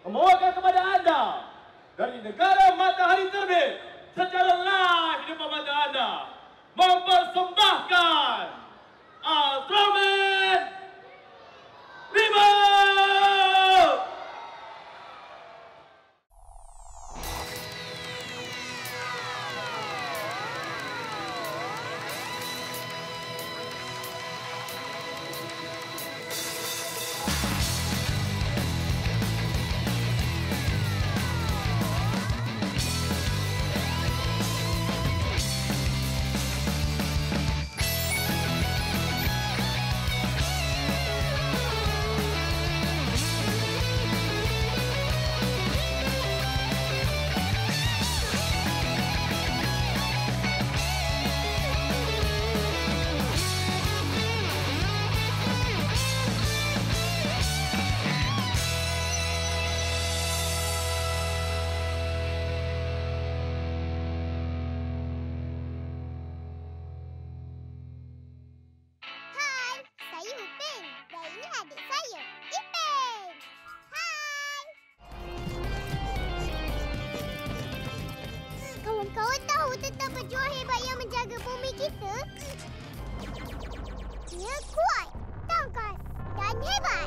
membawakan kepada anda dari negara matahari terbit secara live di depan mata anda mempersembahkan Ultraman Reboot! Tentang pejuang hebat yang menjaga bumi kita. Dia kuat, tangkas dan hebat.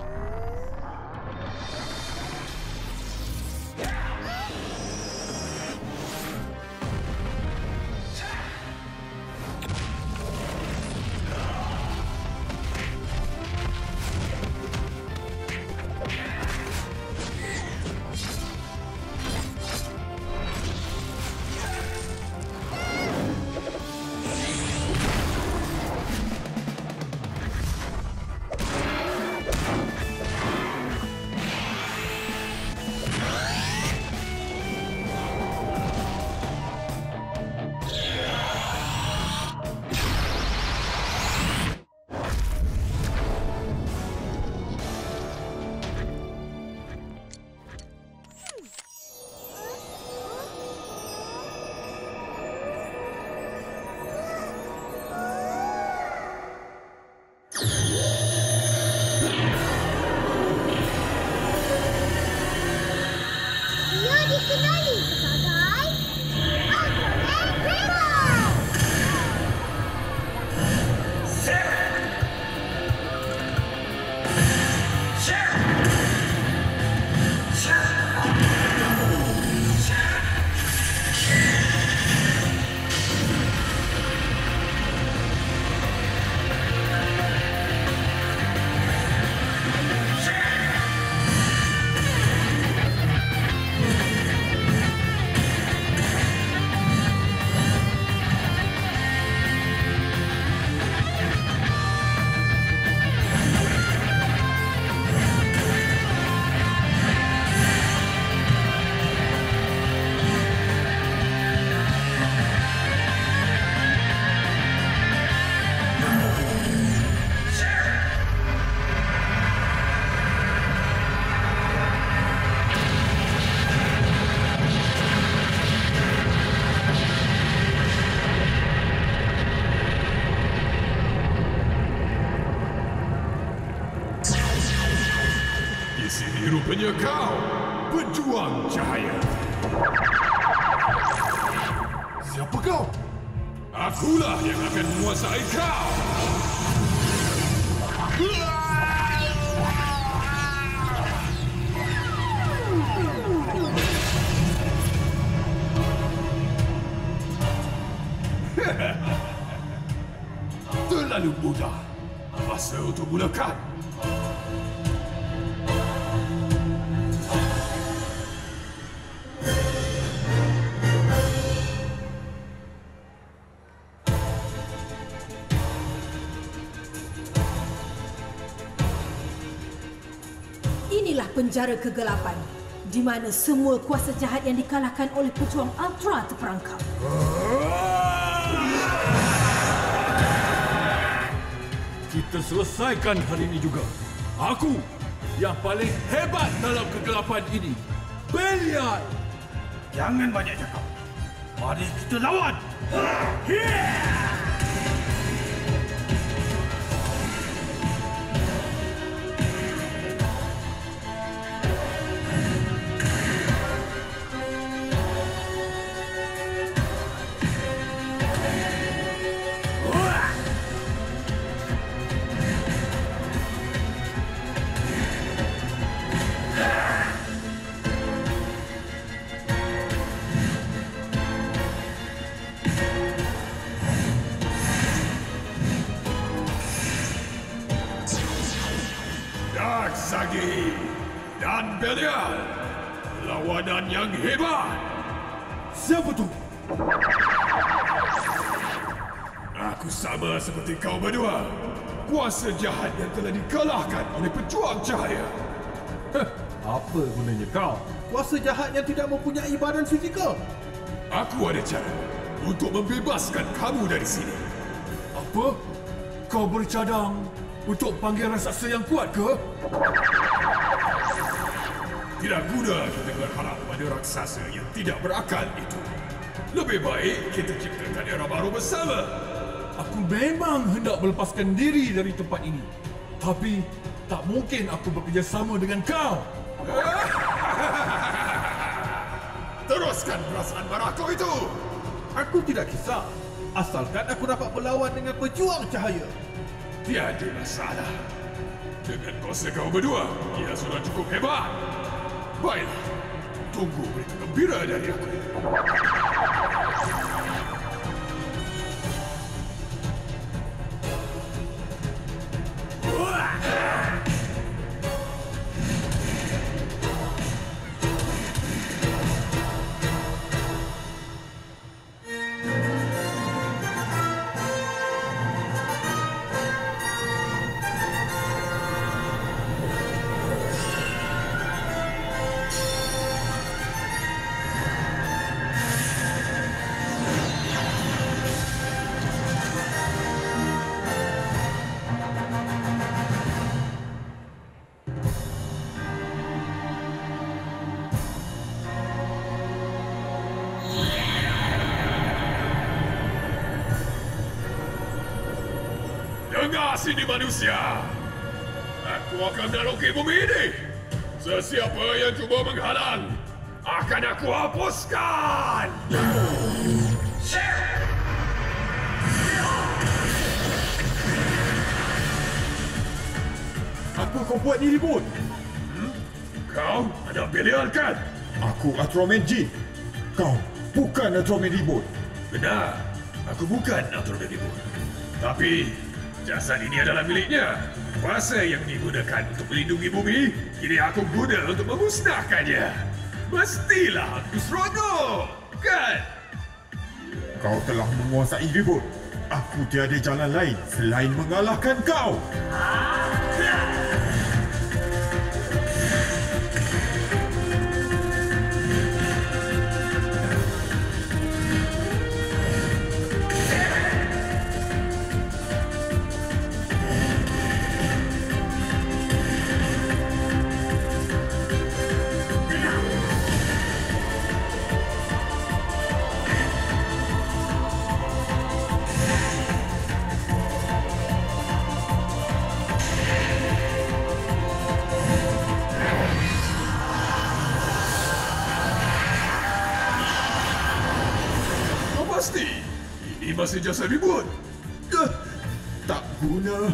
Rupanya kau pejuang cahaya. Siapa kau? Akulah yang akan menguasai kau. Terlalu mudah. Masa untuk mulakan. Inilah penjara kegelapan, di mana semua kuasa jahat yang dikalahkan oleh pejuang Ultra terperangkap. Kita selesaikan hari ini juga. Aku yang paling hebat dalam kegelapan ini. Belial! Jangan banyak cakap. Mari kita lawan! Dark Sagi dan Belial, lawanan yang hebat. Siapa tu? Aku sama seperti kau berdua. Kuasa jahat yang telah dikalahkan oleh pejuang cahaya. Apa gunanya kau? Kuasa jahat yang tidak mempunyai badan fizikal. Aku ada cara untuk membebaskan kamu dari sini. Apa? Kau bercadang untuk panggil raksasa yang kuat ke? Tidak guna kita berharap pada raksasa yang tidak berakal itu. Lebih baik kita ciptakan era baru bersama. Aku memang hendak melepaskan diri dari tempat ini. Tapi tak mungkin aku bekerjasama dengan kau. Teruskan perasaan marah kau itu. Aku tidak kisah. Asalkan aku dapat berlawan dengan pejuang cahaya. Tiada masalah. Dengan kuasa kau berdua, ia sudah cukup hebat. Baiklah, tunggu berita gembira dari aku. Dengar sini manusia. Aku akan menaruki bumi ini. Sesiapa yang cuba menghalang, akan aku hapuskan. Apa kau buat ni, Ribut? Kau ada Belial kan? Aku Ultraman Jin. Kau bukan Ultraman Ribut. Benar, aku bukan Ultraman Ribut. Tapi jasad ini adalah miliknya. Kuasa yang digunakan untuk melindungi bumi, kini aku guna untuk memusnahkannya. Mestilah aku seronok, kan? Kau telah menguasai Ribut. Aku tiada jalan lain selain mengalahkan kau. Pasti, ini masih jasa Ribut. Tak guna.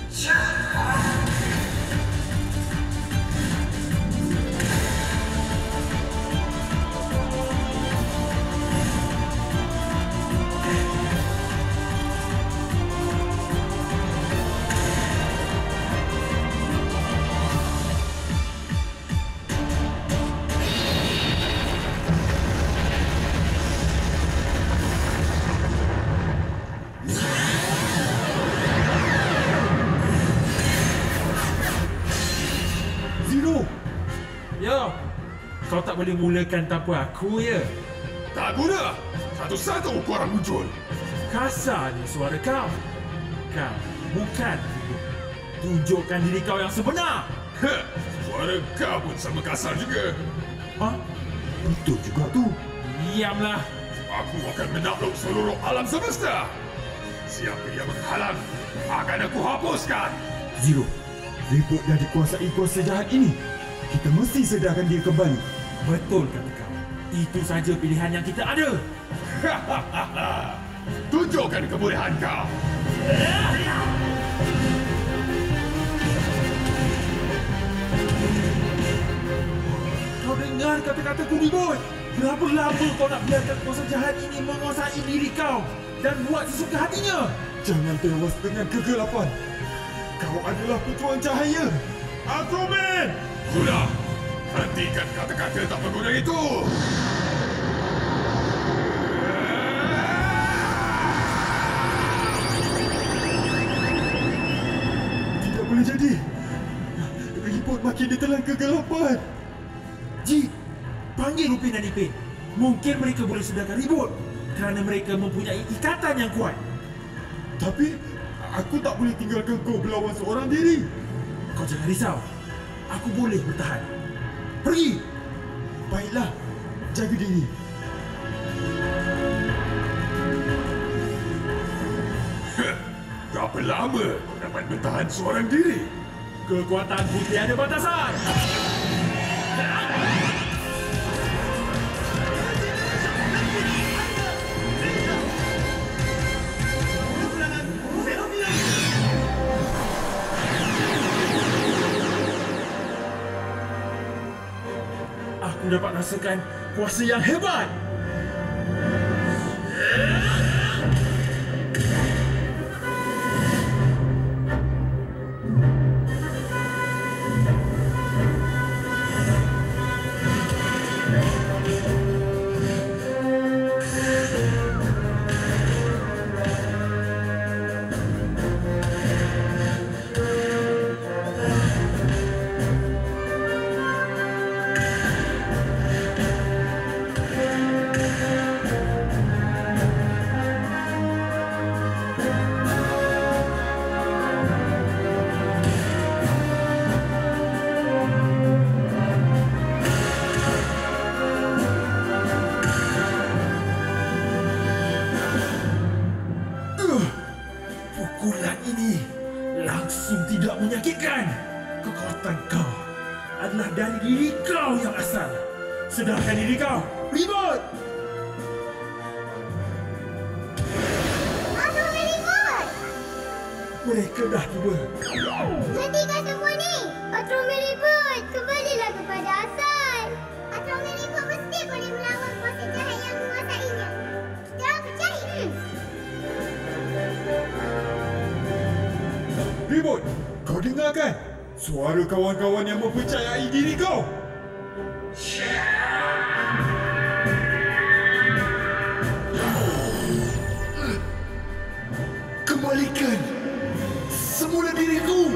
Ya, kau tak boleh mulakan tanpa aku, ya? Tak guna. Satu-satu korang muncul. Kasar ni suara kau. Kau bukan Ribut. Tunjukkan diri kau yang sebenar. Suara kau pun sama kasar juga. Ha? Betul juga tu. Diamlah. Aku akan menakluk seluruh alam semesta. Siapa yang menghalang, akan aku hapuskan. Zero, Ribut dah dikuasai kuasa jahat ini. Kita mesti sedarkan dia kembali. Betul kata kau. Itu saja pilihan yang kita ada. Tunjukkan kebolehan kau. dengar kata-kataku, Ribut. Berapa lama kau nak biarkan kuasa jahat ini menguasai diri kau dan buat sesuka hatinya? Jangan tewas dengan kegelapan. Kau adalah pejuang cahaya. Ultraman! Sudah. Hentikan kata-kata tak berguna itu. Tidak boleh jadi. Ribut makin ditelan kegelapan. Ji, panggil Upin dan Ipin. Mungkin mereka boleh sedarkan Ribut kerana mereka mempunyai ikatan yang kuat. Tapi, aku tak boleh tinggalkan kau berlawan seorang diri. Kau jangan risau. Aku boleh bertahan. Pergi! Baiklah, jaga diri. Berapa lama kau dapat bertahan seorang diri? Kekuatanku tiada batasan. Aku dapat rasakan kuasa yang hebat. Pukulan ini langsung tidak menyakitkan. Kekuatan kau adalah dari diri kau yang asal. Sedarkan diri kau, Ribut! Ultraman Ribut! Mereka dah tiba. Hentikan semua ni! Ultraman Ribut, kembalilah kepada asal! Ultraman Ribut mesti boleh melawan kuasa jahat yang menguasainya. Kita orang percaya. Ribut, kau dengarkan? Suara kawan-kawan yang mempercayai diri kau. Kembalikan semula diriku.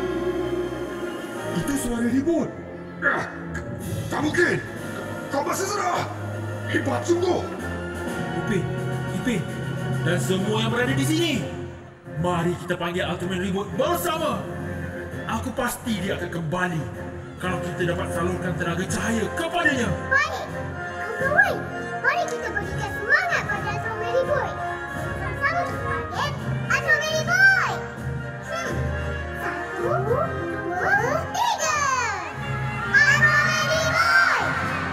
Itu suara Ribut. Tak mungkin. Kau masih sedar. Hebat sungguh. Ipin, dan semua yang berada di sini. Mari kita panggil Ultraman Ribut bersama. Aku pasti dia akan kembali kalau kita dapat salurkan tenaga cahaya kepadanya. Baik, kawan-kawan. Mari kita berikan semangat pada Ultraman Ribut. Sama-sama kita panggil Ultraman Ribut. 1, 2, 3. Ultraman Ribut!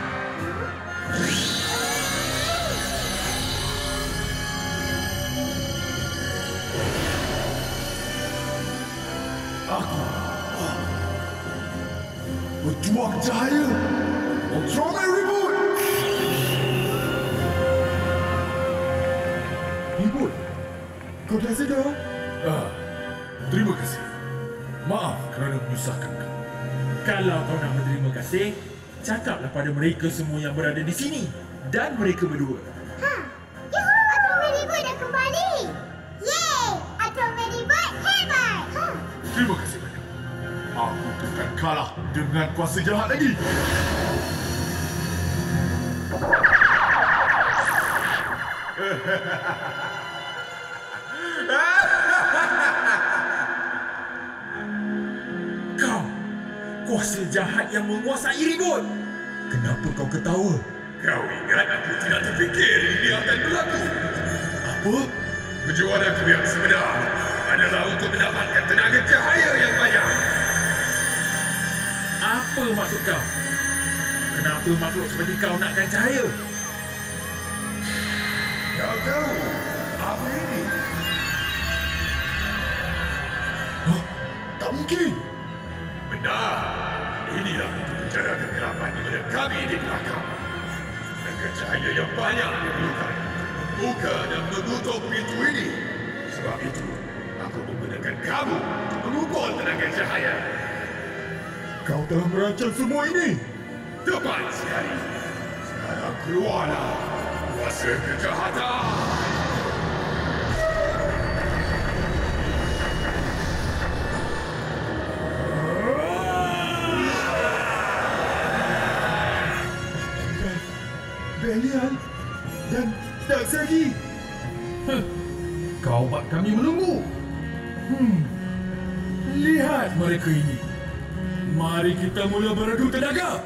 Aku. Pejuang cahaya. Ultraman Ribut. Ribut, kau dah sedar? Terima kasih. Maaf kerana menyusahkan kau. Kalau kau nak berterima kasih, cakaplah pada mereka semua yang berada di sini dan mereka berdua. Yuhu! Ultraman Ribut dah kembali! Yeay! Ultraman Ribut hebat! Terima kasih banyak. Aku takkan kalah dengan kuasa jahat lagi. Kau, kuasa jahat yang menguasai Ribut. Kenapa kau ketawa? Kau ingat aku tidak terfikir ini akan berlaku? Apa? Perjuanganku yang sebenar adalah untuk mendapatkan tenaga cahaya yang banyak. Apa maksud kau? Kenapa makhluk seperti kau nakkan cahaya? Kau tahu apa ini? Tak mungkin. Benar. Inilah Bahtera kegelapan kepada kami di belakang. Tenaga cahaya yang banyak diperlukan membuka dan menutup pintu ini. Sebab itu, aku menggunakan kamu untuk mengumpul tenaga cahaya. Kau telah merancang semua ini? Tepat sekali. Sekarang keluarlah kuasa kejahatan. Belial dan Daksagi. Kau buat kami menunggu. Lihat mereka ini. Mari kita mula beradu tenaga.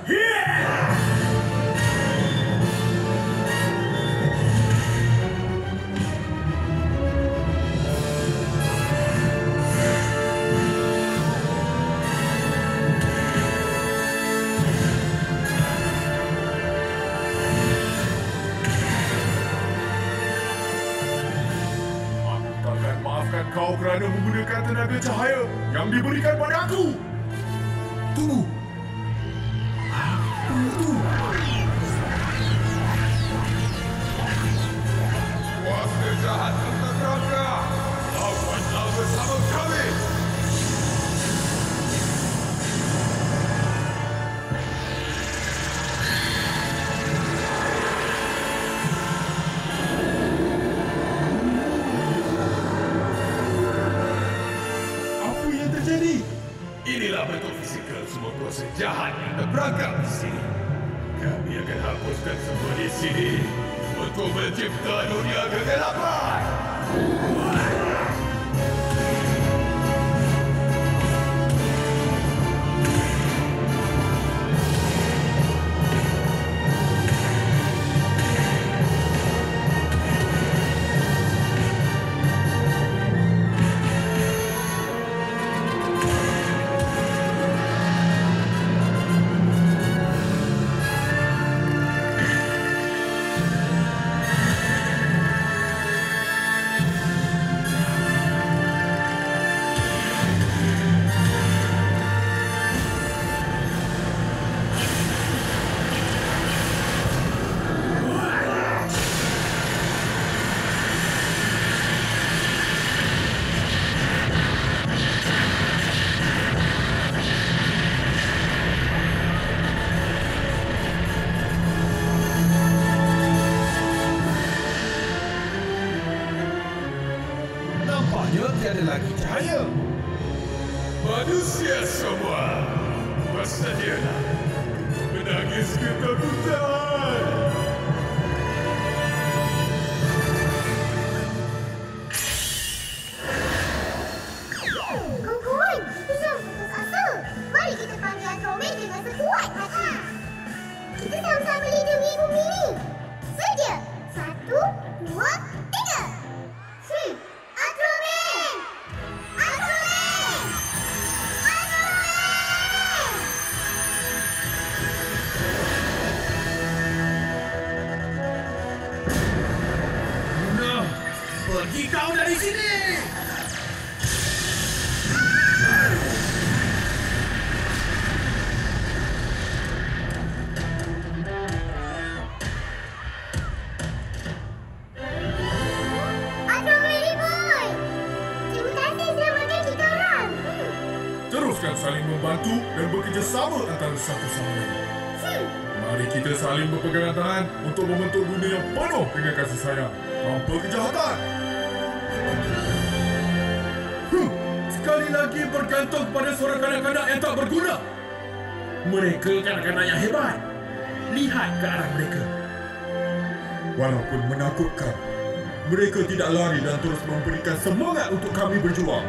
Kau kerana menggunakan tenaga cahaya yang diberikan pada aku. Tunggu. Tunggu. Kuasa jahat terterangka. Lawanlah bersama kami. Inilah bentuk fizikal semua kuasa jahat yang terperangkap di sini. Kami akan hapuskan semua di sini untuk mencipta dunia kegelapan. Tiada lagi cahaya. Manusia semua, bersedialah untuk menangis ketakutan. Kawan-kawan, jangan putus asa. Mari kita panggil Andromed dengan sekuat hati. Kita sama-sama lindungi bumi ini. Sedia. 1, 2, 3. Pergi kau dari sini! Teruskan saling membantu dan bekerjasama antara satu sama lain. Mari kita saling berpegangan tangan untuk membentuk dunia yang penuh dengan kasih sayang tanpa kejahatan. Sekali lagi bergantung pada suara kanak-kanak yang tak berguna. Mereka kanak-kanak yang hebat. Lihat ke arah mereka. Walaupun menakutkan, mereka tidak lari dan terus memberikan semangat untuk kami berjuang.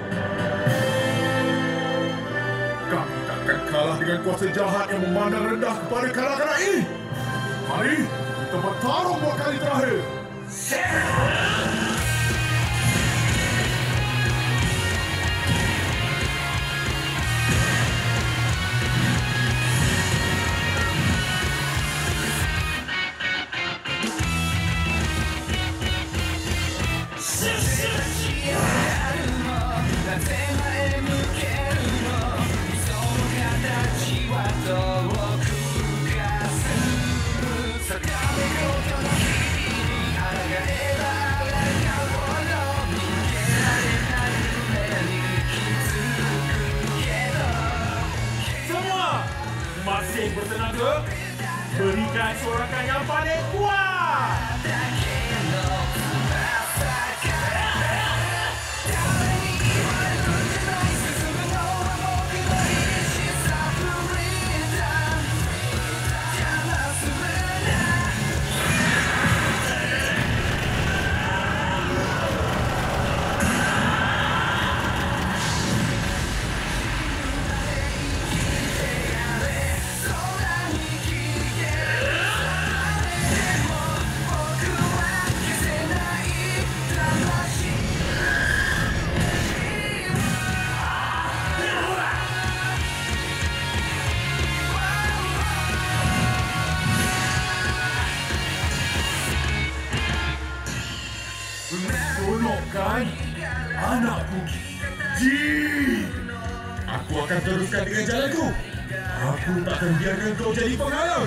Kami takkan kalah dengan kuasa jahat yang memandang rendah kepada kanak-kanak ini. Mari kita bertarung buat kali terakhir. Terima kasih. Berikan sorakan yang paling kuat. Tolongkan anakku, Ji. Aku akan teruskan dengan jalanku. Aku tak akan biarkan kau jadi penghalang.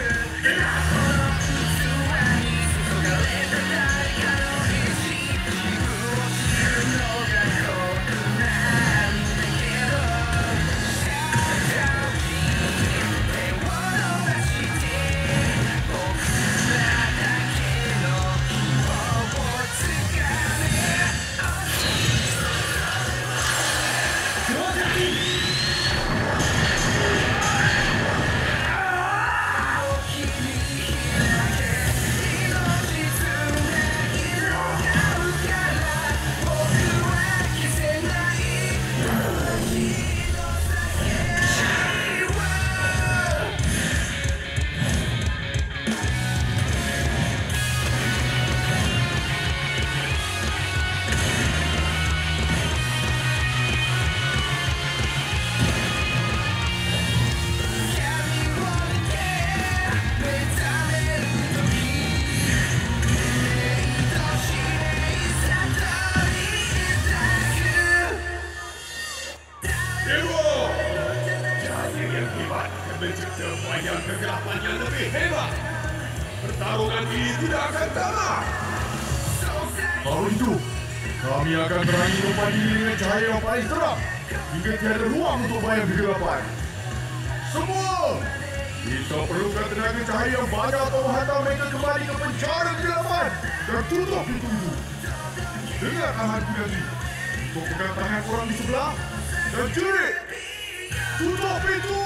Mencipta banyak kegelapan yang lebih hebat. Pertarungan ini tidak akan tamat. Kalau itu, kami akan terangi tempat ini dengan cahaya yang paling terang hingga tiada ruang untuk bayang kegelapan. Semua, kita perlukan tenaga cahaya yang banyak untuk menghantar mereka kembali ke penjara kegelapan dan tutup pintu itu. Dengar arahanku nanti. Untuk pegang tangan orang di sebelah dan jerit. Tutup pintu!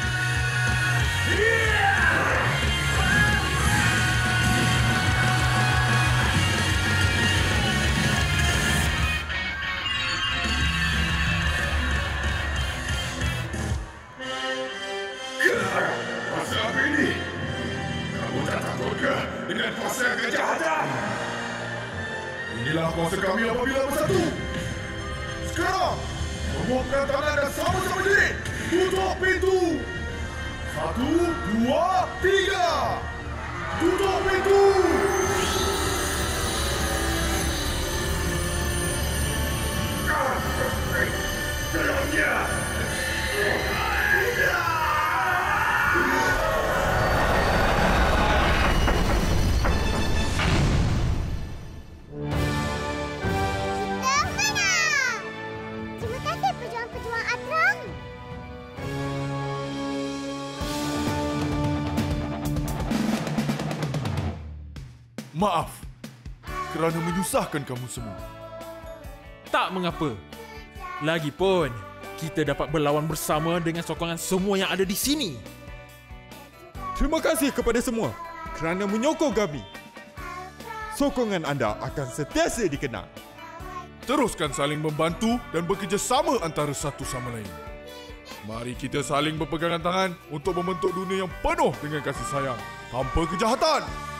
Kuasa apa ini? Kamu tak takutkah dengan kuasa kejahatan? Inilah kuasa kami apabila bersatu. Sekarang, semua pegang tangan dan sama-sama jerit. Tutup pintu! 1, 2, 3! Tutup pintu! Dalamnya! Terima kasih pejuang-pejuang Atrang. Maaf kerana menyusahkan kamu semua. Tak mengapa. Lagipun, kita dapat berlawan bersama dengan sokongan semua yang ada di sini. Terima kasih kepada semua kerana menyokong kami. Sokongan anda akan sentiasa dikenang. Teruskan saling membantu dan bekerjasama antara satu sama lain. Mari kita saling berpegangan tangan untuk membentuk dunia yang penuh dengan kasih sayang tanpa kejahatan.